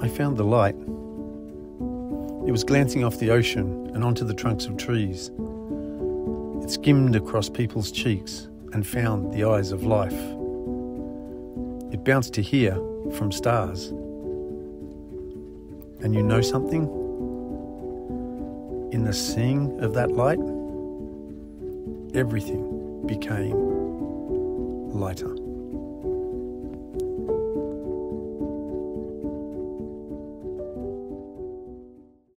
I found the light. It was glancing off the ocean and onto the trunks of trees. It skimmed across people's cheeks and found the eyes of life. It bounced to here from stars. And you know something? In the seeing of that light, everything became lighter.